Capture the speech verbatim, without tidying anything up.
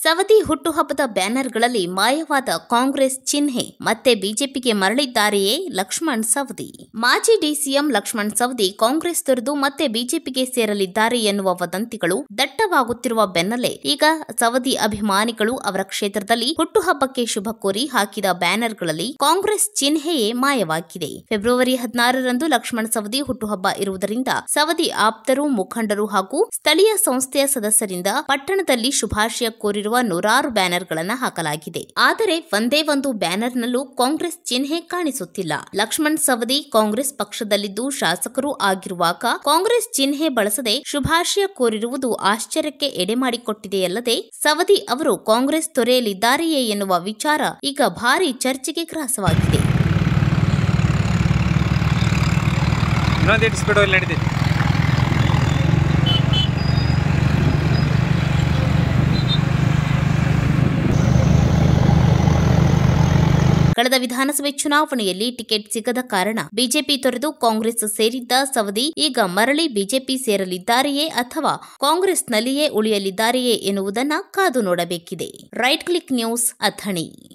ಸವದಿ ಹುಟ್ಟುಹಬ್ಬದ ಬ್ಯಾನರ್ಗಳಲ್ಲಿ ಮಾಯವಾದ ಕಾಂಗ್ರೆಸ್ ಚಿಹ್ನೆ ಮತ್ತೆ ಬಿಜೆಪಿಗೆ ಮರಳಿದ್ದಾರೆಯೇ ಲಕ್ಷ್ಮಣ್ ಸವದಿ. ಮಾಜಿ ಡಿಸಿಎಂ ಲಕ್ಷ್ಮಣ್ ಸವದಿ ಕಾಂಗ್ರೆಸ್ ತೊರೆದು ಮತ್ತೆ ಬಿಜೆಪಿಗೆ ಸೇರಲಿದ್ದಾರೆ ಎನ್ನುವ ವದಂತಿಗಳು ದಟ್ಟವಾಗುತ್ತಿರುವ ಬೆನ್ನಲ್ಲೇ ಈಗ ಸವದಿ ಅಭಿಮಾನಿಗಳು ಅವರ ಕ್ಷೇತ್ರದಲ್ಲಿ ಹುಟ್ಟುಹಬ್ಬಕ್ಕೆ ಶುಭ ಕೋರಿ ಹಾಕಿದ ಬ್ಯಾನರ್ಗಳಲ್ಲಿ ಕಾಂಗ್ರೆಸ್ ಚಿಹ್ನೆಯೇ ಮಾಯವಾಗಿದೆ. ಫೆಬ್ರವರಿ ಹದಿನಾರರಂದು ಲಕ್ಷ್ಮಣ್ ಸವದಿ ಹುಟ್ಟುಹಬ್ಬ ಇರುವುದರಿಂದ ಸವದಿ ಆಪ್ತರು, ಮುಖಂಡರು ಹಾಗೂ ಸ್ಥಳೀಯ ಸಂಸ್ಥೆಯ ಸದಸ್ಯರಿಂದ ಪಟ್ಟಣದಲ್ಲಿ ಶುಭಾಶಯ ಕೋರಿರುವ ನೂರಾರು ಬ್ಯಾನರ್ಗಳನ್ನು ಹಾಕಲಾಗಿದೆ. ಆದರೆ ಒಂದೇ ಒಂದು ಬ್ಯಾನರ್ನಲ್ಲೂ ಕಾಂಗ್ರೆಸ್ ಚಿಹ್ನೆ ಕಾಣಿಸುತ್ತಿಲ್ಲ. ಲಕ್ಷ್ಮಣ್ ಸವದಿ ಕಾಂಗ್ರೆಸ್ ಪಕ್ಷದಲ್ಲಿದ್ದು ಶಾಸಕರು ಆಗಿರುವಾಗ ಕಾಂಗ್ರೆಸ್ ಚಿಹ್ನೆ ಬಳಸದೆ ಶುಭಾಶಯ ಕೋರಿರುವುದು ಆಶ್ಚರ್ಯಕ್ಕೆ ಎಡೆಮಾಡಿಕೊಟ್ಟಿದೆಯಲ್ಲದೆ ಸವದಿ ಅವರು ಕಾಂಗ್ರೆಸ್ ತೊರೆಯಲಿದ್ದಾರೆಯೇ ಎನ್ನುವ ವಿಚಾರ ಈಗ ಭಾರಿ ಚರ್ಚೆಗೆ ಗ್ರಾಸವಾಗಿದೆ. ಕಳೆದ ವಿಧಾನಸಭೆ ಚುನಾವಣೆಯಲ್ಲಿ ಟಿಕೆಟ್ ಸಿಗದ ಕಾರಣ ಬಿಜೆಪಿ ತೊರೆದು ಕಾಂಗ್ರೆಸ್ ಸೇರಿದ್ದ ಸವದಿ ಈಗ ಮರಳಿ ಬಿಜೆಪಿ ಸೇರಲಿದ್ದಾರೆಯೇ ಅಥವಾ ಕಾಂಗ್ರೆಸ್ನಲ್ಲಿಯೇ ಉಳಿಯಲಿದ್ದಾರೆಯೇ ಎನ್ನುವುದನ್ನು ಕಾದು ನೋಡಬೇಕಿದೆ. Right click news Athani.